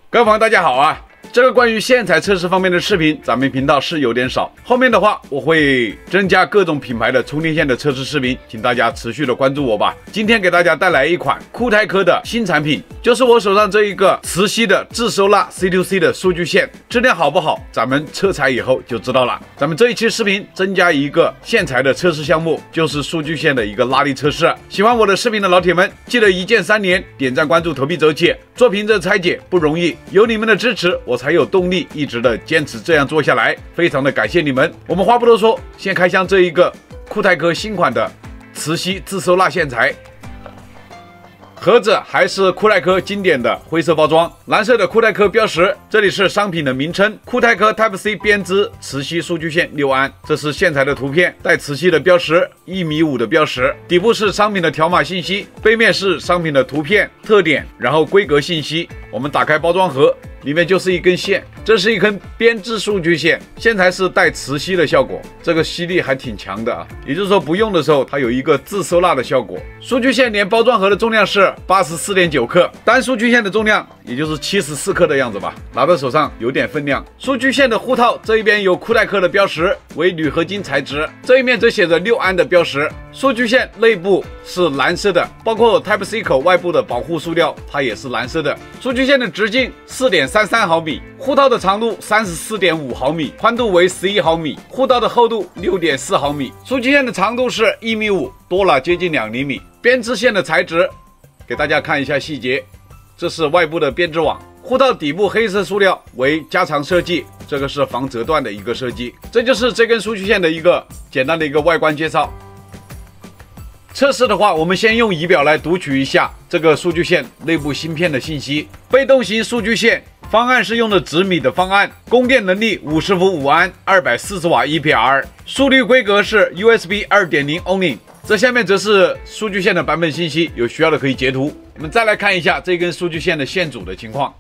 各位朋友，大家好啊！这个关于线材测试方面的视频，咱们频道是有点少。后面的话，我会增加各种品牌的充电线的测试视频，请大家持续的关注我吧。今天给大家带来一款酷泰科的新产品，就是我手上这一个磁吸的自收纳 C2C 的数据线，质量好不好，咱们测采以后就知道了。咱们这一期视频增加一个线材的测试项目，就是数据线的一个拉力测试。喜欢我的视频的老铁们，记得一键3连，点赞、关注、投币走起。做评测拆解不容易，有你们的支持，我才有动力一直的坚持这样做下来，非常的感谢你们。我们话不多说，先开箱这一个酷泰科新款的磁吸自收纳线材。盒子还是酷泰科经典的灰色包装，蓝色的酷泰科标识，这里是商品的名称，酷泰科 Type C 编织磁吸数据线6安，这是线材的图片，带磁吸的标识，1.5米的标识，底部是商品的条码信息，背面是商品的图片特点，然后规格信息。我们打开包装盒，里面就是一根线，这是一根编织数据线，线材是带磁吸的效果，这个吸力还挺强的啊，也就是说不用的时候它有一个自收纳的效果。数据线连包装盒的重量是84.9克，单数据线的重量也就是74克的样子吧，拿到手上有点分量。数据线的护套这一边有酷泰科的标识，为铝合金材质，这一面则写着6安的标识。数据线内部是蓝色的，包括 Type C 口外部的保护塑料，它也是蓝色的。数据线的直径4.33毫米，护套的长度34.5毫米，宽度为11毫米，护套的厚度6.4毫米。数据线的长度是1.5米，多了接近2厘米。编织线的材质，给大家看一下细节，这是外部的编织网。护套底部黑色塑料为加长设计，这个是防折断的一个设计。这就是这根数据线的一个简单的一个外观介绍。测试的话，我们先用仪表来读取一下这个数据线内部芯片的信息。被动型数据线方案是用的直米的方案，供电能力50伏5安，240瓦 EPR， 速率规格是 USB 2.0 Only。这下面则是数据线的版本信息，有需要的可以截图。我们再来看一下这根数据线的线组的情况。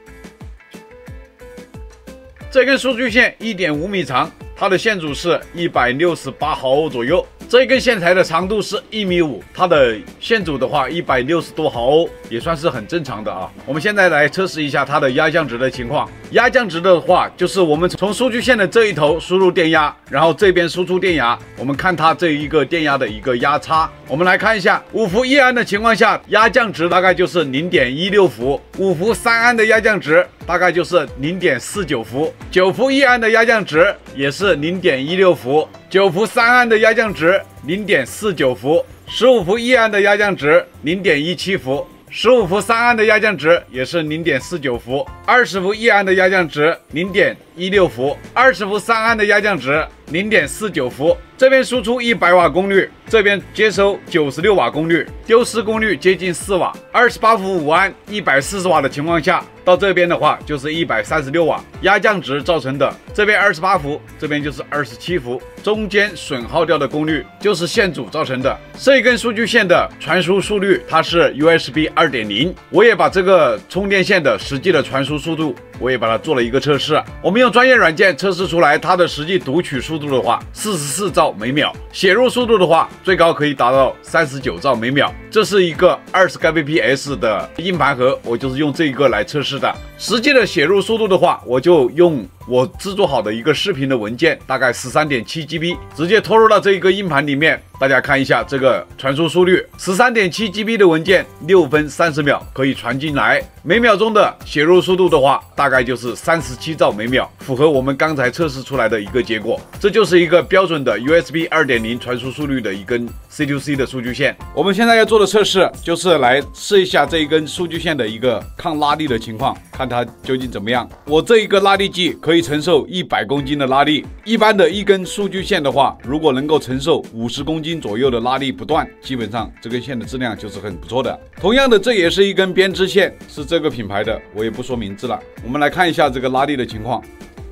这根数据线 1.5米长，它的线组是168毫欧左右。这一根线材的长度是1.5米，它的线组的话160多毫欧，也算是很正常的啊。我们现在来测试一下它的压降值的情况。压降值的话，就是我们从数据线的这一头输入电压，然后这边输出电压，我们看它这一个电压的一个压差。我们来看一下5伏1安的情况下，压降值大概就是0.16伏；5伏3安的压降值大概就是0.49伏；9伏1安的压降值也是0.16伏；9伏3安的压降值0.49伏；15伏1安的压降值0.17伏；15伏3安的压降值也是0.49伏；20伏1安的压降值0.16伏；20伏3安的压降值0.49伏。这边输出100瓦功率，这边接收96瓦功率，丢失功率接近4瓦。28伏5安140瓦的情况下，到这边的话就是136瓦。压降值造成的，这边28伏，这边就是27伏，中间损耗掉的功率就是线组造成的。这一根数据线的传输速率它是 USB 2.0，我也把这个充电线的实际的传输速度我也把它做了一个测试。我们用专业软件测试出来，它的实际读取速度的话44兆每秒，写入速度的话最高可以达到39兆每秒。这是一个20 Gbps 的硬盘盒，我就是用这一个来测试的。实际的写入速度的话，我就用我制作好的一个视频的文件，大概13.7 GB， 直接拖入到这一个硬盘里面。大家看一下这个传输速率，13.7 GB 的文件6分30秒可以传进来，每秒钟的写入速度的话，大概就是37兆每秒，符合我们刚才测试出来的一个结果。这就是一个标准的 USB 2.0 传输速率的一根 C2C 的数据线。我们现在要做的测试就是来试一下这一根数据线的一个抗拉力的情况，看它究竟怎么样。我这一个拉力计可以承受100公斤的拉力，一般的一根数据线的话，如果能够承受50公斤左右的拉力不断，基本上这根线的质量就是很不错的。同样的，这也是一根编织线，是这个品牌的，我也不说名字了。我们来看一下这个拉力的情况。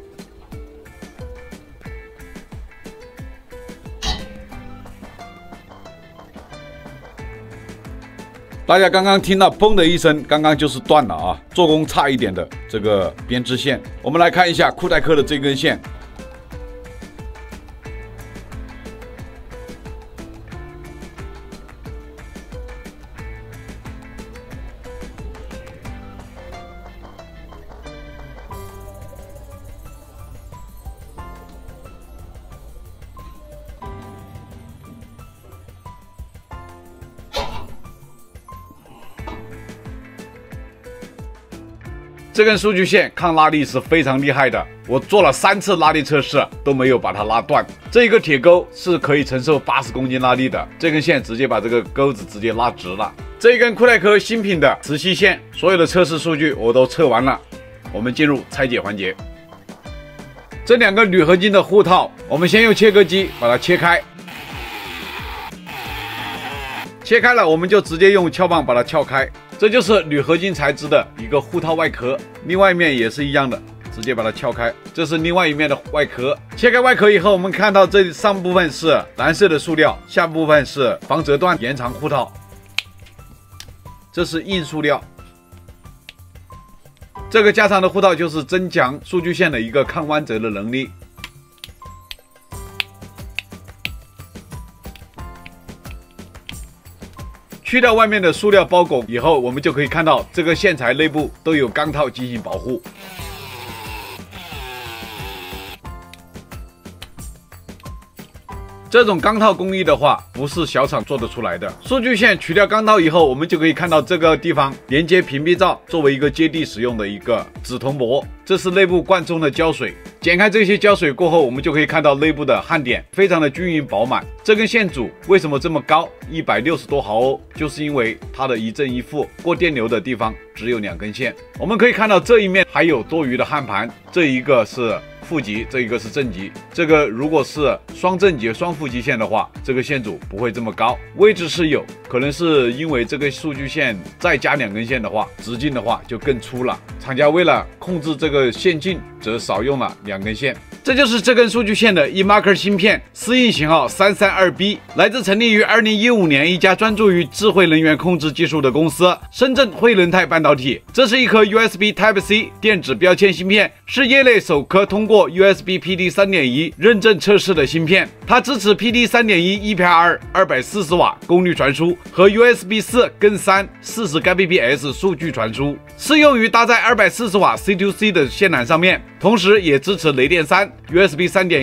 大家刚刚听到砰的一声，刚刚就是断了啊，做工差一点的这个编织线。我们来看一下酷泰科的这根线。 这根数据线抗拉力是非常厉害的，我做了3次拉力测试都没有把它拉断。这个铁钩是可以承受80公斤拉力的，这根线直接把这个钩子直接拉直了。这根酷耐克新品的磁吸线，所有的测试数据我都测完了，我们进入拆解环节。这2个铝合金的护套，我们先用切割机把它切开。切开了，我们就直接用撬棒把它撬开。这就是铝合金材质的一个护套外壳，另外一面也是一样的，直接把它撬开。这是另外一面的外壳。切开外壳以后，我们看到这上部分是蓝色的塑料，下部分是防折断延长护套。这是硬塑料。这个加长的护套就是增强数据线的一个抗弯折的能力。去掉外面的塑料包裹以后，我们就可以看到这个线材内部都有钢套进行保护。这种钢套工艺的话，不是小厂做得出来的。数据线取掉钢套以后，我们就可以看到这个地方连接屏蔽罩作为一个接地使用的一个紫铜箔，这是内部灌充的胶水。剪开这些胶水过后，我们就可以看到内部的焊点非常的均匀饱满。这根线组为什么这么高，160多毫欧，就是因为它的一正一负，过电流的地方只有2根线。我们可以看到这一面还有多余的焊盘，这一个是负极，这一个是正极。这个如果是双正极双负极线的话，这个线组不会这么高，位置是有，可能是因为这个数据线再加2根线的话，直径的话就更粗了。厂家为了控制这个线径，则少用了2根线。这就是这根数据线的 eMarker 芯片，适应型号332B， 来自成立于2015年一家专注于智慧能源控制技术的公司——深圳汇能泰半导体。这是一颗 USB Type-C 电子标签芯片，是业内首颗通过 USB PD 3.1 认证测试的芯片。它支持 PD 3.1 1.2 240瓦功率传输和 USB 4跟3 40 Gbps 数据传输，适用于搭载240瓦 C2C 的线缆上面，同时也支持雷电3、USB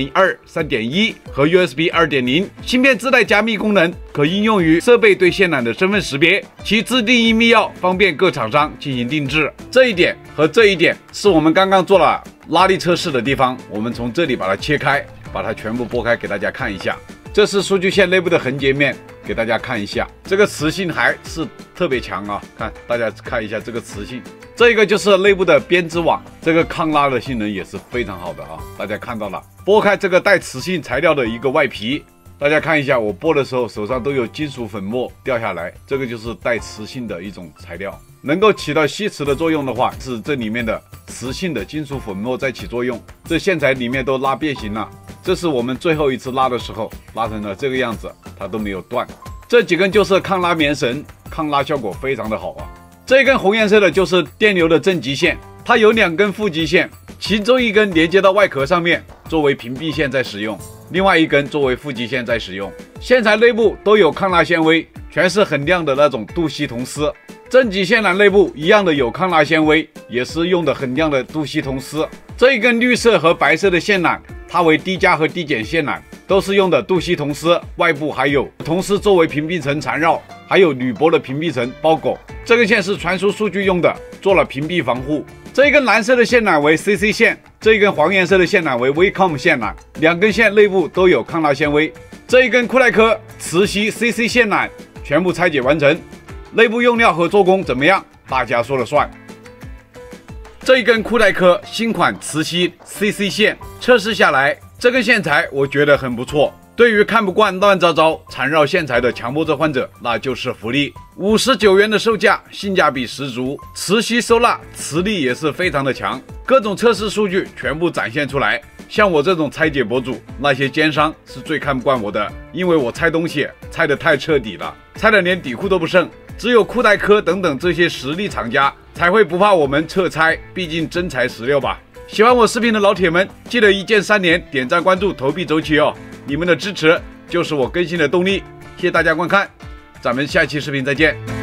3.2、3.1和 USB 2.0。芯片自带加密功能，可应用于设备对线缆的身份识别，其自定义密钥方便各厂商进行定制。这一点和这一点是我们刚刚做了拉力测试的地方，我们从这里把它切开，把它全部剥开给大家看一下。这是数据线内部的横截面，给大家看一下，这个磁性还是特别强啊！看，大家看一下这个磁性。这个就是内部的编织网，这个抗拉的性能也是非常好的啊！大家看到了，剥开这个带磁性材料的一个外皮，大家看一下，我剥的时候手上都有金属粉末掉下来，这个就是带磁性的一种材料，能够起到吸磁的作用的话，是这里面的磁性的金属粉末在起作用，这线材里面都拉变形了。这是我们最后一次拉的时候，拉成了这个样子，它都没有断。这几根就是抗拉棉绳，抗拉效果非常的好啊。这根红颜色的就是电流的正极线，它有2根负极线，其中一根连接到外壳上面，作为屏蔽线在使用，另外一根作为负极线在使用。线材内部都有抗拉纤维，全是很亮的那种镀烯铜丝。正极线缆内部一样的有抗拉纤维，也是用的很亮的镀烯铜丝。这一根绿色和白色的线缆，它为低加和低减线缆，都是用的镀烯铜丝，外部还有铜丝作为屏蔽层缠绕，还有铝箔的屏蔽层包裹。这根线是传输数据用的，做了屏蔽防护。这一根蓝色的线缆为 CC 线，这一根黄颜色的线缆为 WeCom 线缆，2根线内部都有抗拉纤维。这一根酷耐克磁吸 CC 线缆全部拆解完成，内部用料和做工怎么样？大家说了算。这一根酷耐克新款磁吸 CC 线测试下来，这根线材我觉得很不错。对于看不惯乱糟糟缠绕线材的强迫症患者，那就是福利。59元的售价，性价比十足，磁吸收纳，磁力也是非常的强，各种测试数据全部展现出来。像我这种拆解博主，那些奸商是最看不惯我的，因为我拆东西拆得太彻底了，拆得连底裤都不剩。只有酷耐克等等这些实力厂家才会不怕我们撤拆，毕竟真材实料吧。喜欢我视频的老铁们，记得一键3连，点赞、关注、投币走起哦！你们的支持就是我更新的动力，谢谢大家观看，咱们下期视频再见。